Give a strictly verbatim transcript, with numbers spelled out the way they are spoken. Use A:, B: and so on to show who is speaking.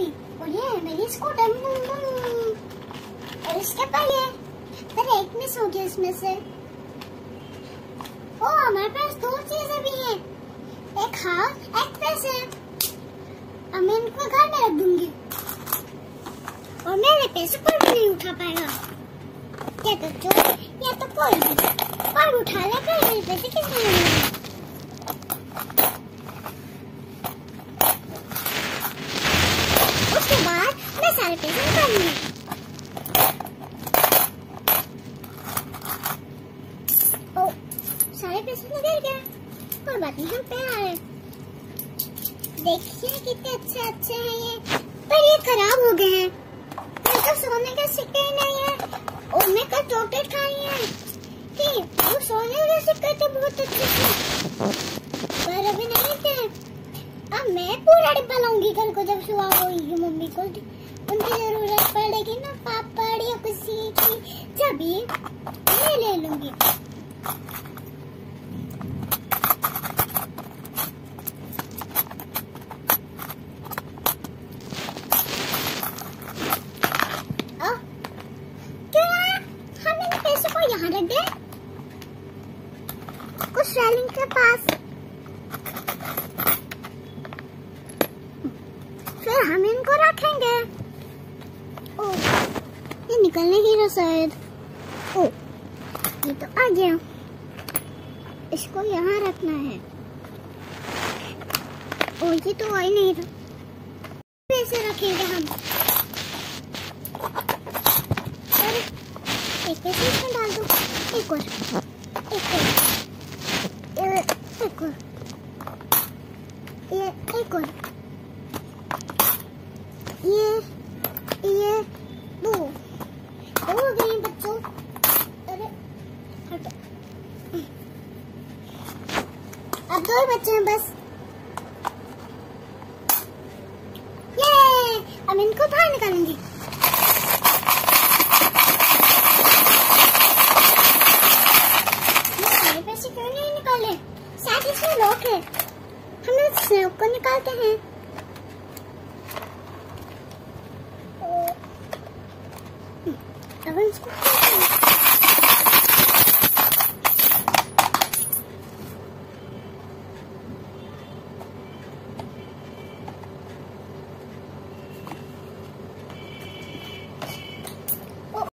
A: भी। और ये है मेरी स्कूटर। और इसके पहिए, पर एक मिस हो गया इसमें से। ओ हमारे पास दो चीजें भी हैं, एक हाउस एक पैसे। अब मैं इनको घर में रख दूंगी और मेरे पैसे कोई भी नहीं उठा पाएगा। या तो चोर या तो कोई भी और उठा लेगा, मेरे पैसे किसने लेंगे। उसके बाद मैं सारे पैसे निकालूंगी। ओ सारे पैसे निकल गए, कोई बात नहीं, हम पे आ रहे। देखिए कितने अच्छे अच्छे हैं ये, पर ये खराब हो गए हैं। मेरे को सोने का सिक्के ही नहीं है और मैं कल चॉकलेट खाई है कि वो सोने के सिक्के थे बहुत अच्छे थे, पर अभी नहीं थे। अब मैं पूरा डिब्बा लाऊंगी कल को जब सुबह होगी। मम्मी को उनकी जरूरत पड़ेगी ना, पापड़ या किसी की, जब भी मैं ले लूंगी। यहाँ रख दे कुछ रेलिंग के पास, फिर हम इनको रखेंगे। ओ ये निकलने ही रहा शायद। ओ ये तो आ गया, इसको यहाँ रखना है। ओ ये तो आ ही नहीं रहा, कैसे रखेंगे हम। एक पैसे इसमें डाल दो, एक और, एक और, एक और, ये एक और, ये ये दो हो गए बच्चों। अरे हटो, अब दो ही बच्चे हैं बस। ये अब इनको बाहर निकालेंगे। इसमें लॉक है, हम इस लॉक को निकालते हैं। अब हम इसको